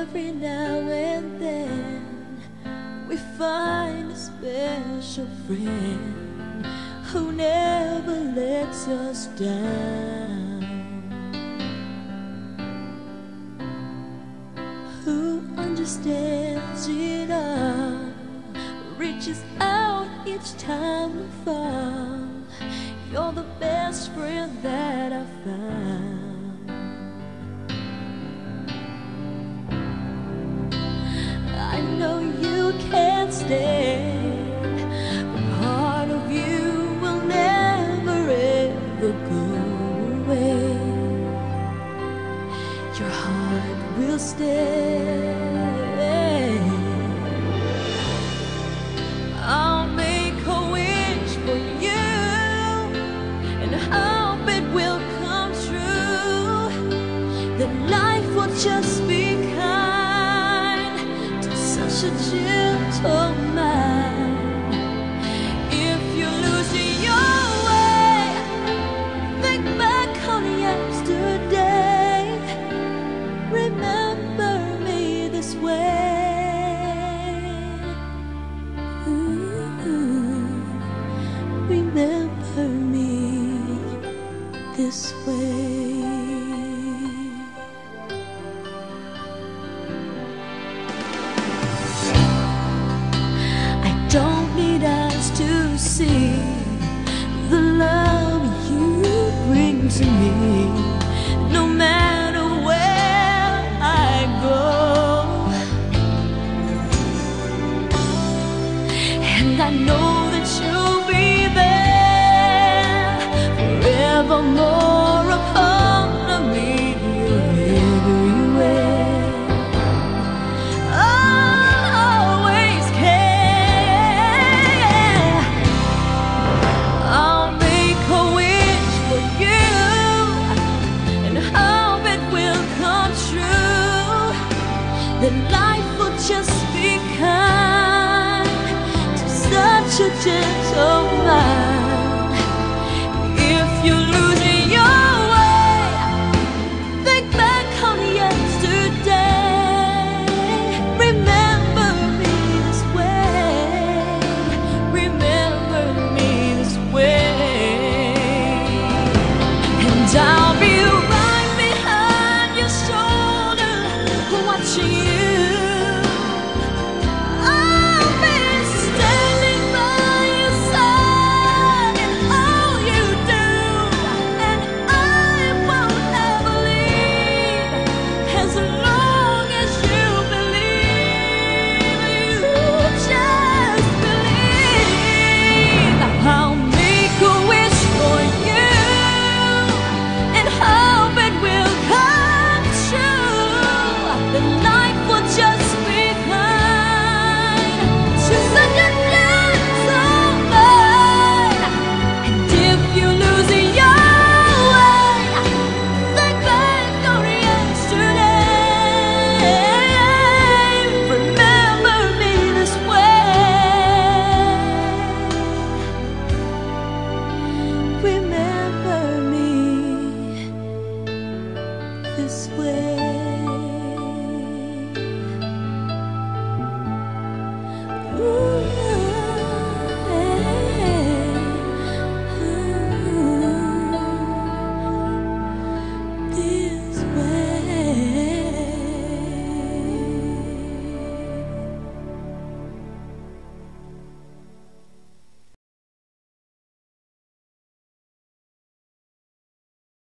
every now and then we find a special friend who never lets us down, who understands it all, reaches out each time we fall. You're the best friend that I've found. I know you can't stay, but part of you will never ever go away. Your heart will stay. I'll make a wish for you and hope it will come true, that life will just be kind to such a gentle mind. If you lose your way, think back on yesterday. Remember me this way. Remember me this way. I don't need eyes to see the love you bring to me, no matter where I go. And I know that you'll be there forevermore upon me, everywhere. I'll always care. I'll make a wish for you and hope it will come true, that life will just be kind to such a gentle mind. If you lose your way, think back on yesterday. Remember me this way. Remember me this way. And I'll be right behind your shoulder, watching you. I'll be standing by your side in all you do, and I won't ever leave as long as you believe. You just believe. I'll make a wish for you and hope it will come true, that life will just be kind to such a gentle mind. And if you lose your way, think back on yesterday. Remember me this way. Remember me this way. Ooh.